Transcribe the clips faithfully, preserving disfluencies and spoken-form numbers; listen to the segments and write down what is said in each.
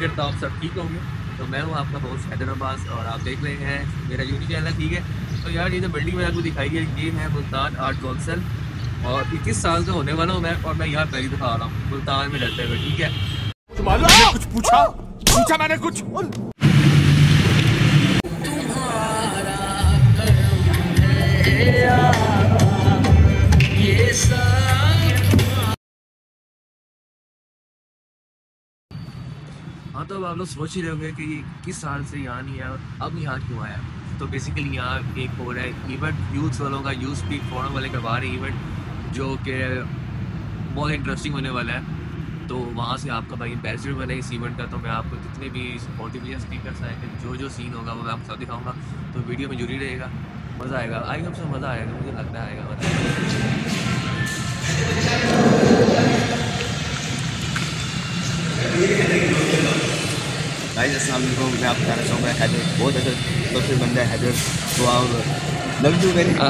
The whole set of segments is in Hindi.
करता हूँ आप सब ठीक होंगे। तो मैं हूँ आपका होस्ट हैदर अब्बास और आप देख रहे हैं मेरा यूट्यूब चैनल, ठीक है। तो यार ये जो बिल्डिंग में आपको दिखाई है ये है मुल्तान आर्ट काउंसिल और इक्कीस साल से होने वाला हूँ मैं, और मैं यहाँ पहली दफा आ रहा हूँ मुल्तान में रहते हुए, ठीक है। मैंने कुछ पूछा पूछा मैंने कुछ हाँ, तो अब आप लोग सोच ही रहे होंगे कि किस साल से यहाँ नहीं है और अब यहाँ क्यों आया। तो बेसिकली यहाँ एक हो रहा है इवेंट यूथ वालों का, यूथ स्पीक फोरम वाले करवा रहे हैं इवेंट जो कि बहुत इंटरेस्टिंग होने वाला है। तो वहाँ से आपका भाई एम्बेसडर बने इस इवेंट का। तो मैं आपको जितने भी मोटिवेशन स्पीकर्स आएंगे, जो जो सीन होगा वो मैं आपको सब दिखाऊंगा। तो वीडियो में जुड़ी रहेगा, मज़ा आएगा। आई होप से मज़ा आएगा, मुझे लगता है आएगा मज़ा। गाइस अस्सलाम वालेकुम, मैं आपको बताना चाहूँगा हैदर बहुत अच्छा सबसे बंदा है हैदर, तो आप लव यू वेरी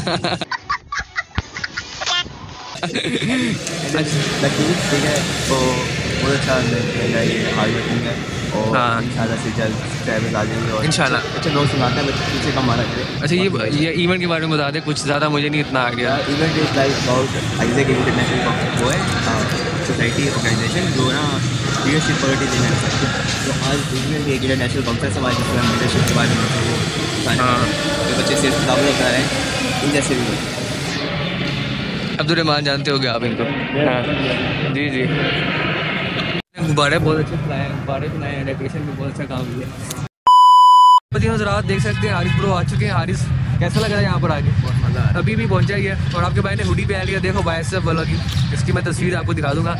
ठीक है। तो बहुत अच्छा बंदा ये हार्ड वर्किंग है और हाँ। इंशाल्लाह से जल्द सब्सक्राइबर्स आ जाएंगे और इंशाल्लाह। अच्छा लोग सुनाते हैं बच्चे पीछे कम माना करे। अच्छा, ये ये इवेंट के बारे में बता दे कुछ, ज़्यादा मुझे नहीं इतना आ गया। Event is like about ISAC international वो है सोसाइटी ऑर्गेनाइजेशन जो ना लीडरशिप क्वालिटी देना है। तो आज इवेंट एक इंटरनेशनल काउंसिल समाज जिसमें लीडरशिप के बारे में वो जो बच्चे सिर्फ किताबें बता रहे हैं इन जैसे भी अब्दुल रहमान जानते होगे आप इनको? हाँ जी जी। गुब्बारे बहुत अच्छे फैलाए हैं, गुब्बारे फैलाए हैं, डेकोरेशन भी बहुत अच्छा काम किया है। हज़रात देख सकते हैं हारिस ब्रो आ चुके हैं। हारिस कैसा लग रहा है यहाँ पर आके? बहुत मज़ा है। अभी भी पहुँचा ही है और आपके भाई ने हुडी पहन लिया, देखो बाय से वाला की, इसकी मैं तस्वीर आपको दिखा दूंगा।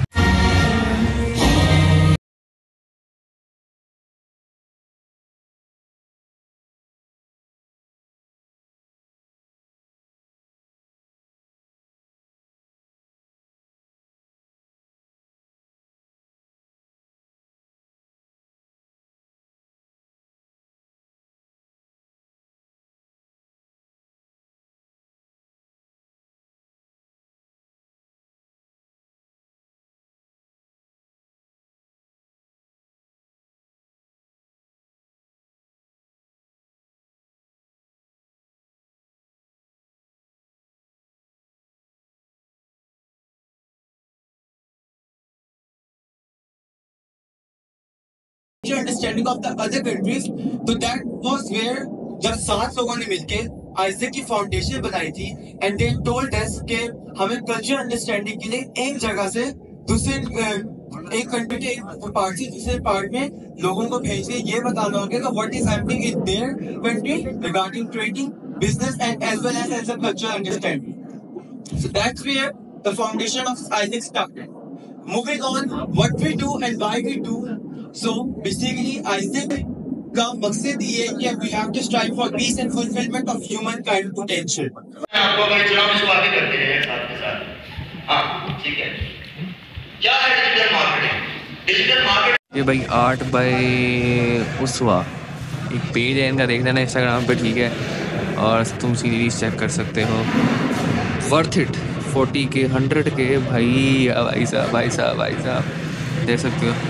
Understanding of the other countries, तो दैट वाज वेयर जब सात लोगों ने मिलके आइजैक की फाउंडेशन बनाई थी एंड दे टोल्ड अस कि हमें कल्चर अंडरस्टैंडिंग के लिए एक जगह से दूसरे एक कंट्री के एक पार्ट से दूसरे पार्ट में लोगों को भेज के ये बताना होगा कि what is happening in their country regarding trading business and as well as as a culture understanding. So that's where the foundation of ISAC started. Moving on, what we do and why we do. So basically, Isaac का मकसद ये है कि we have to strive for peace and fulfillment of humankind potential. आपको अगर इस्लाम से बातें करते हैं साथ के साथ, हाँ ठीक है। क्या है डिजिटल मार्केटिंग? डिजिटल मार्केटिंग ये भाई आर्ट बाय उसवा एक पेज है इनका, देख लेना इंस्टाग्राम पे, ठीक है। और तुम सीरीज चेक कर सकते हो। वर्थ इट, फोर्टी के हंड्रेड के भाई भाई साहब भाई साहब भाई साहब देख सकते हो।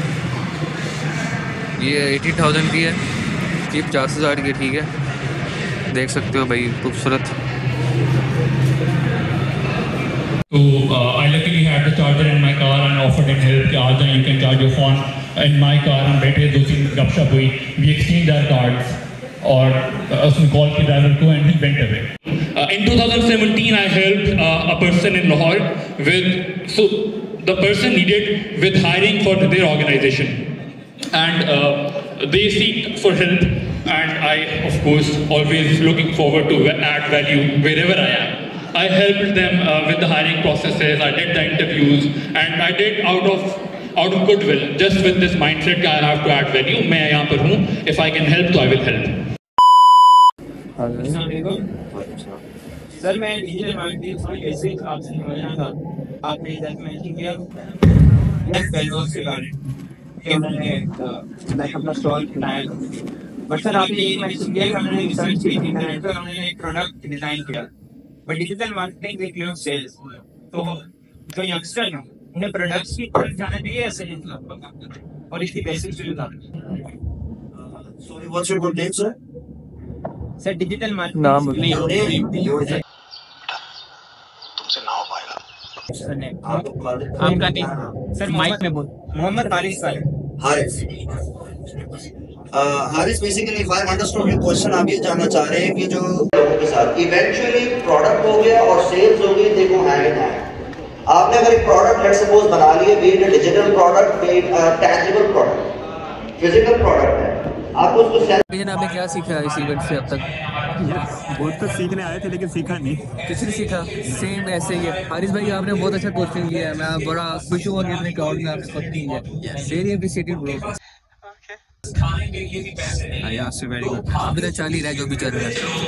ये एटी थाउजेंड की है, ये पचास हज़ार की, ठीक है। देख सकते हो भाई खूबसूरत। So uh, I luckily had the charger in my car and offered him help कि आज you can charge your phone in my car। हम बैठे दो तीन गपशप हुई, we exchanged our cards और उसने कॉल की ड्राइवर को and he went away। Uh, in twenty seventeen I helped uh, a person in Lahore with, so the person needed with hiring for their organization and uh, they seek for help and I of course always looking forward to add value wherever I am। I helped them uh, with the hiring processes, I did the interviews and I did out of out of goodwill, just with this mindset that I have to add value। मैं यहाँ पर हूँ, if I can help तो I will help। सर मैं डिजिटल मार्केटिंग ऐसे आपसे समझना था, आपने इधर मेंशन किया नेक्स्ट वैल्यूज के बारे में कि हमने लाइक अपना स्टॉल बनाया, बट सर आपने ये मेंशन किया कि हमने रिसर्च की इंटरनेट पर, हमने एक प्रोडक्ट डिजाइन किया, but digital marketing with new sales. तो जो यंगस्टर हैं उन्हें प्रोडक्ट्स की तरफ जाना चाहिए ऐसे और इसकी बेसिक्स भी बता दें। Sorry, what's your good name sir? Sir digital marketing नाम नहीं तुमसे ना हो पाएगा। आपका नहीं सर, माइक में बोल। मोहम्मद हारिस वाले Haris. Haris, basically if I understood your question, आप ये जानना चाह रहे हैं कि जो लोगों के साथ इवेंचुअली प्रोडक्ट हो गया और सेल्स हो गई, देखो हैंड इन हैंड। आपने अगर एक प्रोडक्ट लेट्स सपोज बना लिए, be it digital product, be it tangible product, physical product है, आपको उसको सेल। आपने क्या सीखा इस इवेंट से अब तक? बहुत कुछ सीखने आए थे लेकिन सीखा नहीं। किसी ने सीखा? सेम ऐसे ही है। हारिस भाई, आपने बहुत अच्छा क्वेश्चन किया है, मैं बड़ा खुश हुआ कि अपने क्राउड में आपने पत्ती है। Very appreciated bro. Very good. अभी तो चाल ही रहा है जो भी चल रहा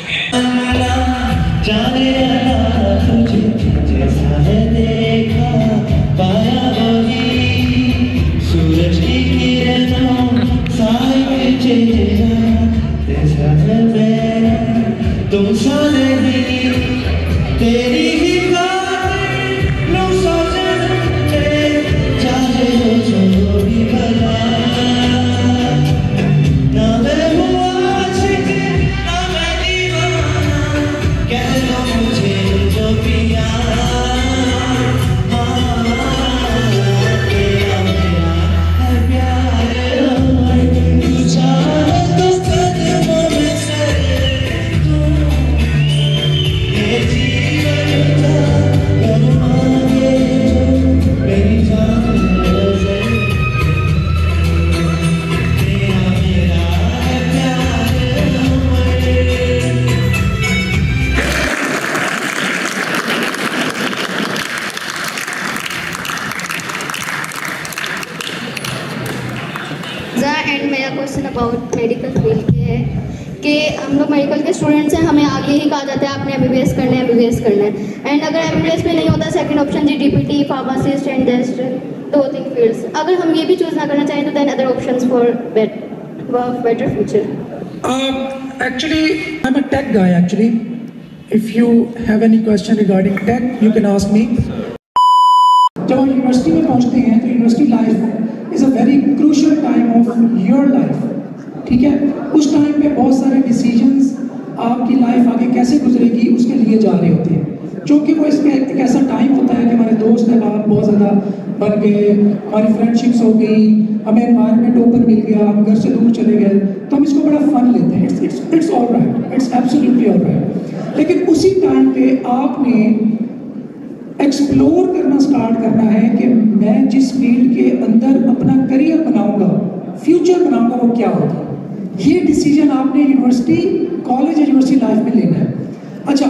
एंड मेरा क्वेश्चन अबाउट मेडिकल फील्ड के है कि हम लोग मेडिकल के स्टूडेंट्स हैं, हमें आगे ही कहा जाता है आपने एमबीबीएस करना है, एमबीबीएस करना है। एंड अगर एमबीबीएस में नहीं होता, सेकंड ऑप्शन जी डीपीटी, फार्मासिस्ट एंड डेस्ट, दो तीन फील्ड्स। अगर हम ये भी चूज ना करना चाहें तो then other options for better future. Actually I am a tech guy actually. If you have any question regarding tech you can ask me. जब हम यूनिवर्सिटी में पहुंचते हैं तो university life is a very crucial time of your life, ठीक है। उस टाइम पे बहुत सारे डिसीजंस आपकी लाइफ आगे कैसे गुजरेगी उसके लिए जा रहे होते हैं, क्योंकि वो इसमें एक ऐसा टाइम होता है कि हमारे दोस्त अहबाब बहुत ज़्यादा बन गए, हमारी फ्रेंडशिप्स हो गई, हमें एनवायरनमेंट ओपन मिल गया, हम घर से दूर चले गए, तो हम इसको बड़ा फन लेते हैं। It's it's it's all right, it's absolutely all right. लेकिन उसी टाइम पे आपने एक्सप्लोर करना स्टार्ट करना है कि मैं जिस फील्ड के अंदर अपना करियर बनाऊंगा, फ्यूचर बनाऊंगा, वो क्या होगा। ये डिसीजन आपने यूनिवर्सिटी, कॉलेज, यूनिवर्सिटी लाइफ में लेना है। अच्छा,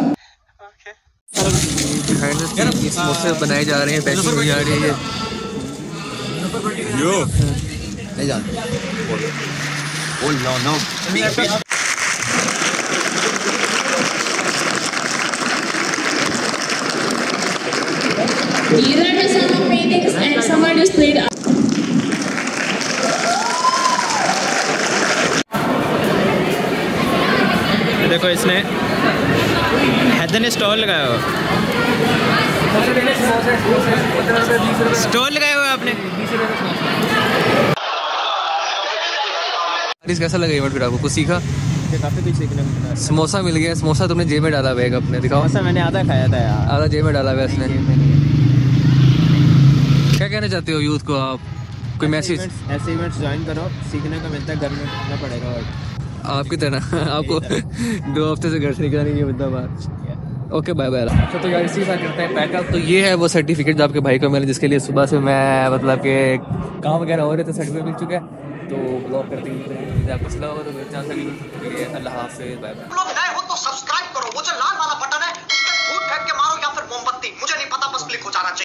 समोसे बनाए जा रहे हैं, पैकिंग हुई जा रही है। यो नहीं जानते। बोल no no. These are the some of paintings and some are displayed. देखो इसने हैदर ने स्टॉल लगाया हुआ, स्टॉल लगाया हुआ आपने। कैसा लगा इवेंट फिर आपको? कुछ सीखा? काफी कुछ सीखने को मिला। समोसा मिल गया। समोसा तुमने जेब में डाला बैग अपने, दिखाओ। समोसा मैंने आधा खाया था यार। आधा जेब में डाला हुआ इसने। क्या कहना चाहते हो यूथ को आप? कोई मैसेज? ऐसे इवेंट्स ज्वाइन करो, सीखने को मिलता है, घर में करना पड़ेगा। और आपकी तरह आपको दो हफ्ते से घर से निकला नहीं है बंदा बाहर। Okay bye bye. अच्छा तो यार इसी बात करते हैं पैकअप। तो ये है वो सर्टिफिकेट जो आपके भाई को मिला, जिसके लिए सुबह से मैं मतलब कि काम वगैरह हो रहे थे, सर्टिफिकेट मिल चुका है। तो ब्लॉग करते हैं, आपको अच्छा लगा तो मेरे चैनल से अल्लाह हाफिज़, बाय बाय। लोग नए हो तो सब्सक्राइब करो, वो जो लाल वाला बटन है उस पर फूट फेंक के मारो या फिर मोमबत्ती, मुझे नहीं पता, बस क्लिक हो जाना चाहिए।